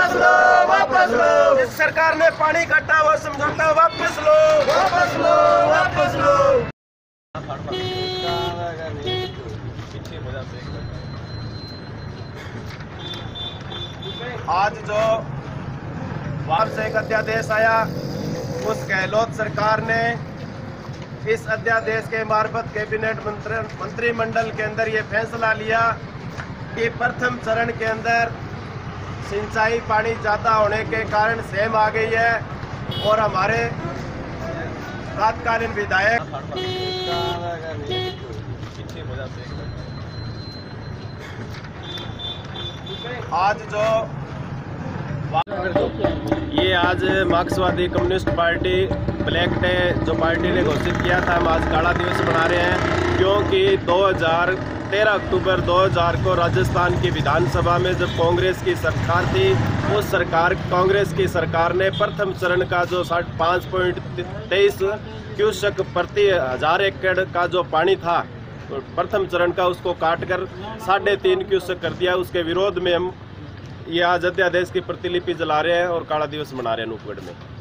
वापस लो, वापस लो। इस सरकार ने पानी काटा हुआ समझौता वापस लो, वापस लो, वापस लो। आज जो वापस एक अध्यादेश आया, उस गहलोत सरकार ने इस अध्यादेश के मार्फत कैबिनेट मंत्रिमंडल के अंदर ये फैसला लिया कि प्रथम चरण के अंदर सिंचाई पानी ज़्यादा होने के कारण सेम आ गई है और हमारे तत्कालीन विधायक आज मार्क्सवादी कम्युनिस्ट पार्टी ब्लैक डे जो पार्टी ने घोषित किया था, हम आज काला दिवस मना रहे हैं क्योंकि 13 अक्टूबर 2000 को राजस्थान की विधानसभा में जब कांग्रेस की सरकार थी, उस कांग्रेस की सरकार ने प्रथम चरण का जो 5.23 क्यूसेक प्रति 1000 एकड़ का जो पानी था प्रथम चरण का, उसको काटकर 3.5 क्यूसेक कर दिया। उसके विरोध में हम ये आज अध्यादेश की प्रतिलिपि जला रहे हैं और काला दिवस मना रहे हैं अनूपगढ़ में।